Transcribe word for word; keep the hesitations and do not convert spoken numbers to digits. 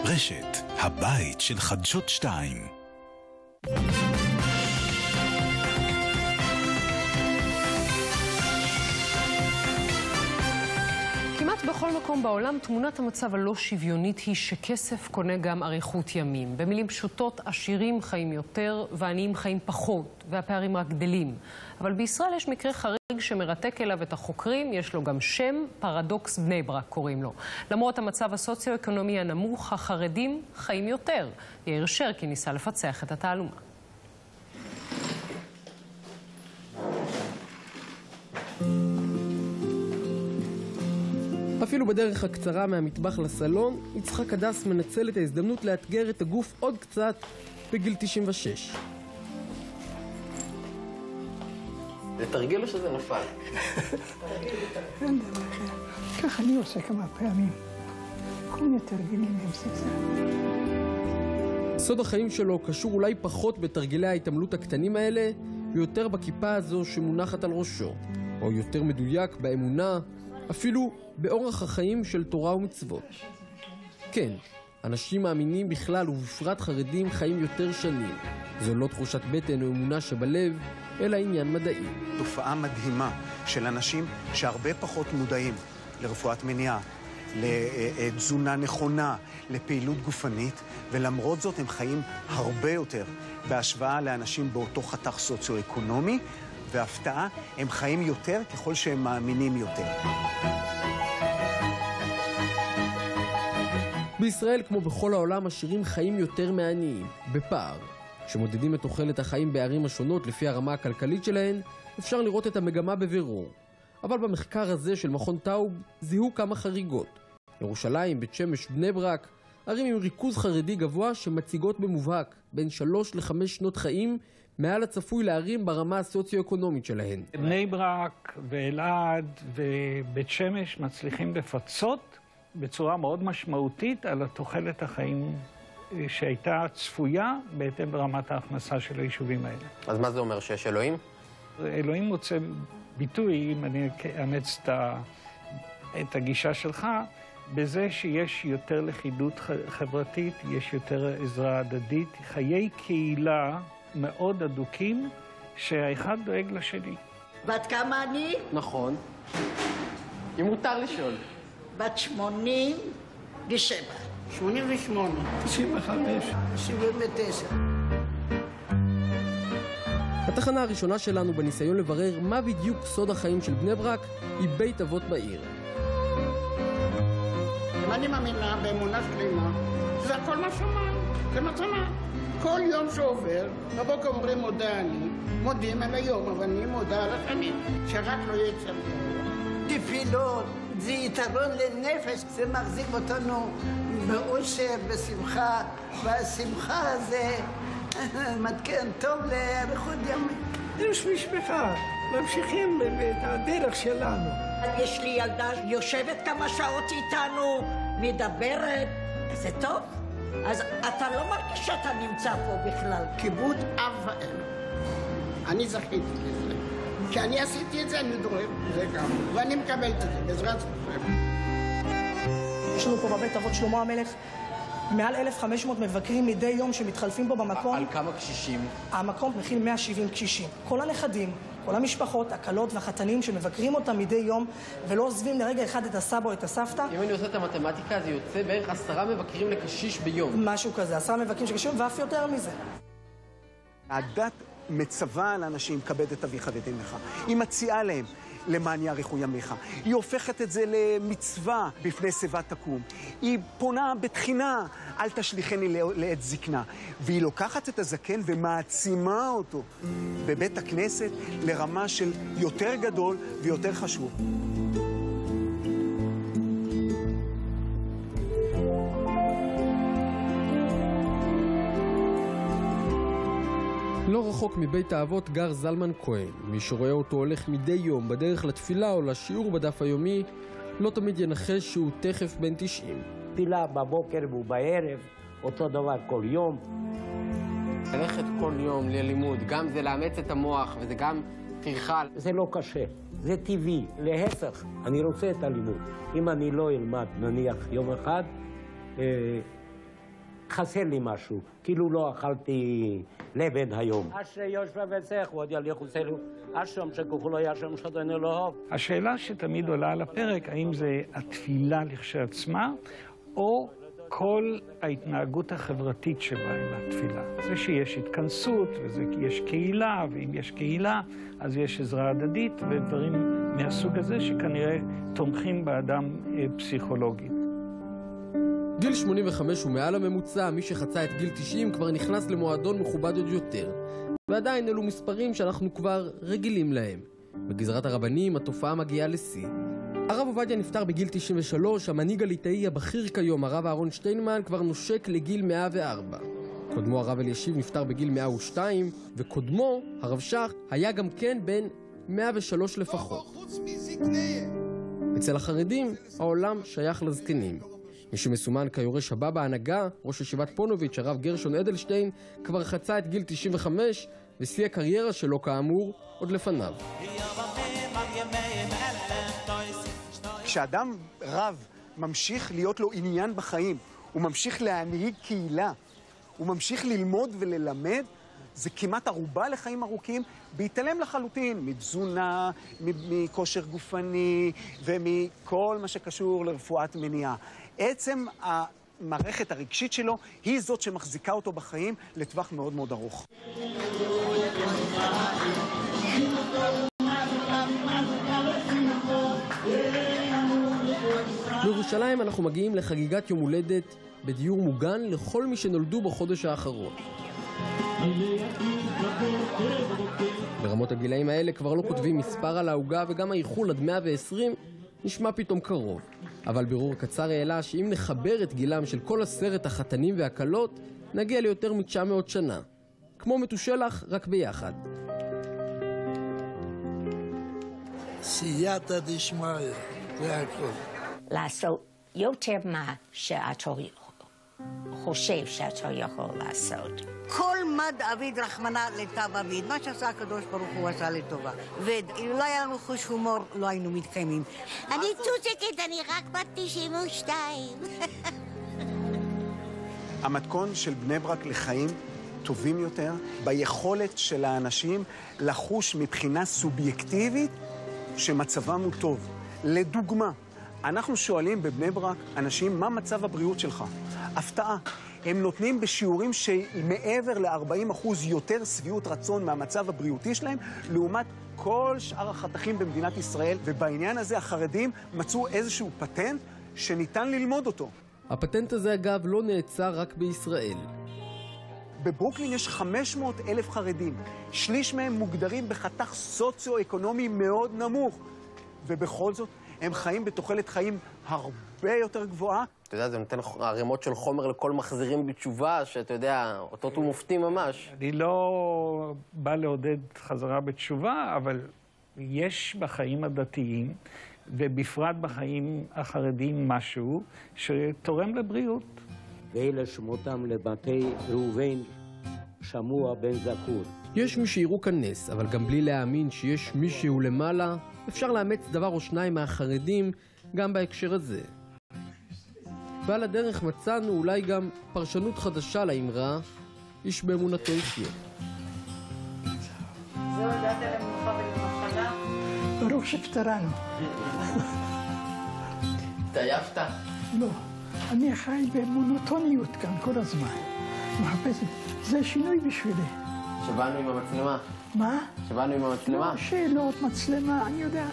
רשת, הבית של חדשות שתיים. כמעט בכל מקום בעולם תמונת המצב הלא שוויונית היא שכסף קונה גם אריכות ימים. במילים פשוטות, עשירים חיים יותר ועניים חיים פחות, והפערים רק גדלים. אבל בישראל יש מקרה חריג שמרתק אליו את החוקרים, יש לו גם שם, פרדוקס בני ברק קוראים לו. למרות המצב הסוציו-אקונומי הנמוך, החרדים חיים יותר. יאיר שרקי ניסה לפצח את התעלומה. אפילו בדרך הקצרה מהמטבח לסלון, יצחק הדס מנצל את ההזדמנות לאתגר את הגוף עוד קצת בגיל תשעים ושש. לתרגל או שזה נפל? אין דבר אחר. ככה אני עושה כמה פעמים. כל מיני תרגילים עם זה. סוד החיים שלו קשור אולי פחות בתרגילי ההתעמלות הקטנים האלה, ויותר בכיפה הזו שמונחת על ראשו. או יותר מדויק באמונה, אפילו באורח החיים של תורה ומצוות. כן, אנשים מאמינים בכלל ובפרט חרדים חיים יותר שנים. זו לא תחושת בטן או אמונה שבלב, אלא עניין מדעי. תופעה מדהימה של אנשים שהרבה פחות מודעים לרפואת מניעה, לתזונה נכונה, לפעילות גופנית, ולמרות זאת הם חיים הרבה יותר בהשוואה לאנשים באותו חתך סוציו-אקונומי, והפתעה, הם חיים יותר ככל שהם מאמינים יותר. בישראל, כמו בכל העולם, עשירים חיים יותר מעניים, בפער. כשמודדים את תוחלת החיים בערים השונות לפי הרמה הכלכלית שלהן, אפשר לראות את המגמה בבירור. אבל במחקר הזה של מכון טאוב זיהו כמה חריגות. ירושלים, בית שמש, בני ברק, ערים עם ריכוז חרדי גבוה שמציגות במובהק בין שלוש לחמש שנות חיים מעל הצפוי לערים ברמה הסוציו-אקונומית שלהן. בני ברק ואלעד ובית שמש מצליחים לפצות בצורה מאוד משמעותית על התוחלת החיים שהייתה צפויה בהתאם ברמת ההכנסה של היישובים האלה. אז מה זה אומר, שיש אלוהים? אלוהים מוצא ביטוי, אם אני אאמץ את הגישה שלך, בזה שיש יותר לכידות חברתית, יש יותר עזרה הדדית, חיי קהילה מאוד אדוקים, שהאחד דואג לשני. בת כמה אני? נכון. אם מותר לשאול. בת שמונים ושבע. שמונים ושמונה. תשעים וחמש. שבעים ותשע. התחנה הראשונה שלנו בניסיון לברר מה בדיוק סוד החיים של בני ברק היא בית אבות בעיר. אני מאמינה באמונה שלמה, זה הכל מה שמיים, זה מתנה. כל יום שעובר, בבוקר אומרים מודה אני, מודים על היום, אבל אני מודה על השנים, שרק לא יצא טוב. תפילות, זה יתרון לנפש, זה מחזיק אותנו באושר, בשמחה, והשמחה הזה מתקן טוב לאריכות ימים. יש משפחה, ממשיכים את הדרך שלנו. יש לי ילדה יושבת כמה שעות איתנו, מדברת, זה טוב. אז אתה לא מרגיש שאתה נמצא פה בכלל. כיבוד אב ואם. אני זכיתי לזה. כי אני עשיתי את זה, אני דורר זה גם. ואני מקבלת את זה, בעזרת השם. יש לנו פה בבית אבות שלמה המלך מעל אלף וחמש מאות מבקרים מדי יום שמתחלפים בו במקום. על כמה קשישים? המקום מכיל מאה ושבעים קשישים. כל הנכדים, כל המשפחות, הקלות והחתנים שמבקרים אותם מדי יום ולא עוזבים לרגע אחד את הסבא או את הסבתא. אם אני עושה את המתמטיקה, זה יוצא בערך עשרה מבקרים לקשיש ביום. משהו כזה, עשרה מבקרים שקשישים ואף יותר מזה. הדת מצווה על אנשים, כבד את אביך ואת אמך. היא מציעה להם למען יאריכו ימיך. היא הופכת את זה למצווה בפני שיבה תקום. היא פונה בתחינה, אל תשליכני לעת זקנה. והיא לוקחת את הזקן ומעצימה אותו בבית הכנסת לרמה של יותר גדול ויותר חשוב. לא רחוק מבית האבות גר זלמן כהן. מי שרואה אותו הולך מדי יום בדרך לתפילה או לשיעור בדף היומי, לא תמיד ינחש שהוא תכף בן תשעים. תפילה בבוקר ובערב, אותו דבר כל יום. ללכת כל יום ללימוד, גם זה לאמץ את המוח וזה גם טרחה. זה לא קשה, זה טבעי, להפך, אני רוצה את הלימוד. אם אני לא אלמד, נניח יום אחד, אה, חסר לי משהו, כאילו לא אכלתי לבד היום. אשרי יושבי וצריך, ועוד יליכו סלו, אשרם שכוחו לא ישם שדנו לא אהוב. השאלה שתמיד עולה על הפרק, האם זה התפילה לכשעצמה, או כל ההתנהגות החברתית שבה עם התפילה. זה שיש התכנסות, ויש קהילה, ואם יש קהילה, אז יש עזרה הדדית, ודברים מהסוג הזה שכנראה תומכים באדם פסיכולוגית. גיל שמונים וחמש הוא מעל הממוצע, מי שחצה את גיל תשעים כבר נכנס למועדון מכובד עוד יותר. ועדיין אלו מספרים שאנחנו כבר רגילים להם. בגזרת הרבנים התופעה מגיעה לשיא. הרב עובדיה נפטר בגיל תשעים ושלוש, המנהיג הליטאי הבכיר כיום, הרב אהרון שטיינמן, כבר נושק לגיל מאה וארבע. קודמו הרב אלישיב נפטר בגיל מאה ושתיים, וקודמו, הרב שך, היה גם כן בן מאה ושלוש לפחות. אצל החרדים העולם שייך לזקנים. מי שמסומן כיורש הבא בהנהגה, ראש ישיבת פונוביץ', הרב גרשון אדלשטיין, כבר חצה את גיל תשעים וחמש, ושיא הקריירה שלו כאמור עוד לפניו. כשאדם רב ממשיך להיות לו עניין בחיים, הוא ממשיך להנהיג קהילה, הוא ממשיך ללמוד וללמד, זה כמעט ערובה לחיים ארוכים, בהתעלם לחלוטין מתזונה, מכושר גופני ומכל מה שקשור לרפואת מניעה. עצם המערכת הרגשית שלו היא זאת שמחזיקה אותו בחיים לטווח מאוד מאוד ארוך. בירושלים אנחנו מגיעים לחגיגת יום הולדת בדיור מוגן לכל מי שנולדו בחודש האחרון. ברמות הגילאים האלה כבר לא כותבים מספר על ההוגה, וגם האיחול עד מאה ועשרים נשמע פתאום קרוב. אבל בירור קצר העלה שאם נחבר את גילם של כל עשרת החתנים והקלות, נגיע ליותר מ-תשע מאות שנה. כמו מתושלח, רק ביחד. סייעתא דשמיא, זה הכל. לעשות יותר מה שאתה חושב שאתה יכול לעשות. כל מה דוד רחמנא לטב אביד, מה שעשה הקדוש ברוך הוא עשה לטובה. ואם לא היה לנו חוש הומור, לא היינו מתקיימים. אני צוצקת, אני רק בת תשעים ושתיים. המתכון של בני ברק לחיים טובים יותר, ביכולת של האנשים לחוש מבחינה סובייקטיבית שמצבם הוא טוב. לדוגמה, אנחנו שואלים בבני ברק אנשים מה מצב הבריאות שלך. הפתעה. הם נותנים בשיעורים שמעבר ל-ארבעים אחוז יותר שביעות רצון מהמצב הבריאותי שלהם, לעומת כל שאר החתכים במדינת ישראל, ובעניין הזה החרדים מצאו איזשהו פטנט שניתן ללמוד אותו. הפטנט הזה אגב לא נעצר רק בישראל. בברוקלין יש חמש מאות אלף חרדים, שליש מהם מוגדרים בחתך סוציו-אקונומי מאוד נמוך, ובכל זאת הם חיים בתוחלת חיים הרבה יותר גבוהה. אתה יודע, זה נותן ערימות של חומר לכל מחזירים בתשובה, שאתה יודע, אותות הוא מופתי ממש. אני לא בא לעודד חזרה בתשובה, אבל יש בחיים הדתיים, ובפרט בחיים החרדיים, משהו שתורם לבריאות. ואלה שמותם לבתי ראובן, שמוע בן זכור. יש מי שיראו כאן נס, אבל גם בלי להאמין שיש מישהו למעלה, אפשר לאמץ דבר או שניים מהחרדים גם בהקשר הזה. ועל הדרך מצאנו אולי גם פרשנות חדשה לאמרה, איש באמונתו יחיה. זהו, הגעת למנוחה ולמחלה? ברוך שפטרנו. התעייפת? לא, אני חי במונוטוניות כאן כל הזמן. מחפש, זה שינוי בשבילי. שבאנו עם המצלמה. מה? שבאנו עם המצלמה? לא, שאלות, מצלמה, אני יודע.